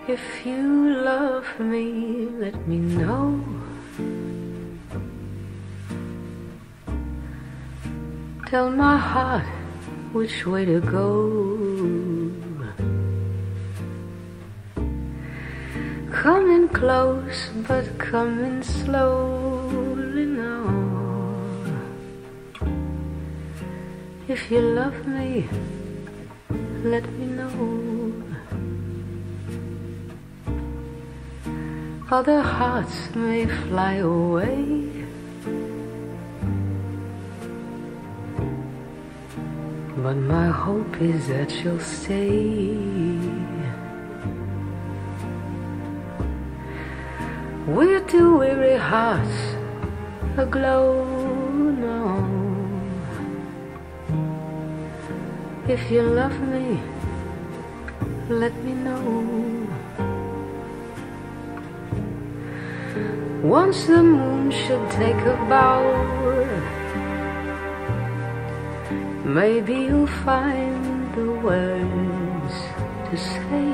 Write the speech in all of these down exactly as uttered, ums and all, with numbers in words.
If you love me, let me know. Tell my heart which way to go. Come in close, but come in slowly now. If you love me, let me know. Other hearts may fly away, but my hope is that you'll stay. We're two weary hearts aglow now. If you love me, let me know. Once the moon should take a bow, maybe you'll find the words to say.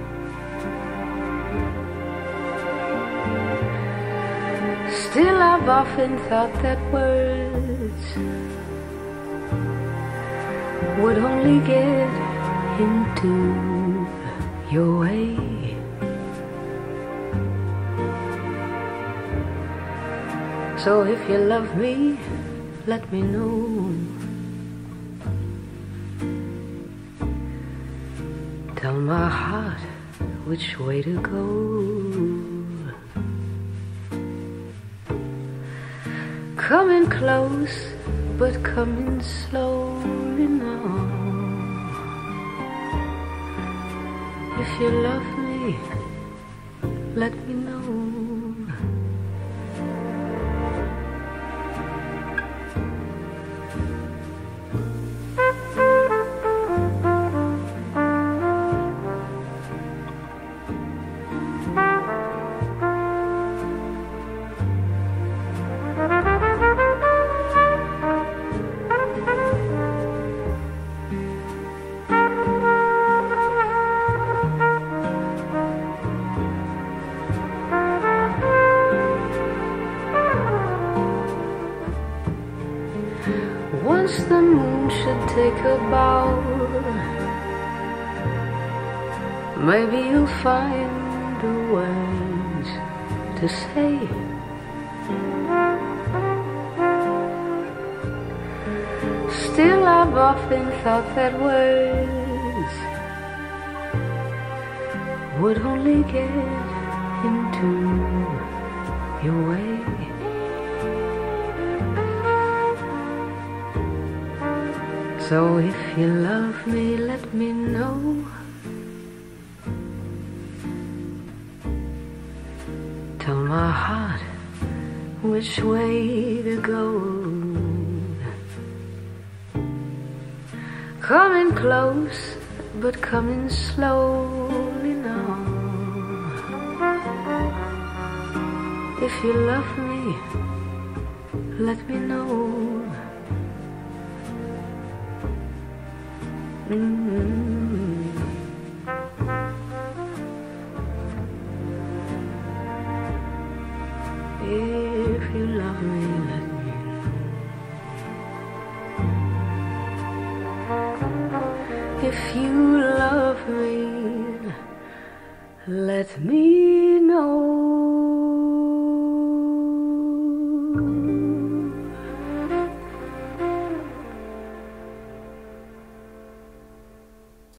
Still I've often thought that words would only get into your way. So if you love me, let me know. Tell my heart which way to go. Come in close, but come in slowly now. If you love me, let me know. Once the moon should take a bow, maybe you'll find the words to say. Still I've often thought that words would only get into your way. So if you love me, let me know. Tell my heart which way to go. Come in close, but come in slowly now. If you love me, let me know. Mm-hmm. If you love me, let me know. If you love me, let me know.